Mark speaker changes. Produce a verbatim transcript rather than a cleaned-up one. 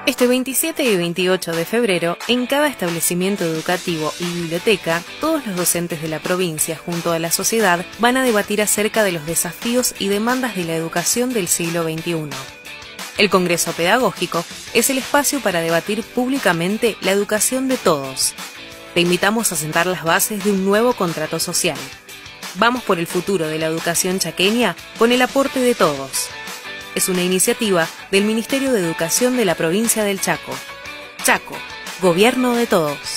Speaker 1: Este veintisiete y veintiocho de febrero, en cada establecimiento educativo y biblioteca, todos los docentes de la provincia, junto a la sociedad, van a debatir acerca de los desafíos y demandas de la educación del siglo veintiuno. El Congreso Pedagógico es el espacio para debatir públicamente la educación de todos. Te invitamos a sentar las bases de un nuevo contrato social. Vamos por el futuro de la educación chaqueña con el aporte de todos. Es una iniciativa del Ministerio de Educación de la provincia del Chaco. Chaco, Gobierno de Todos.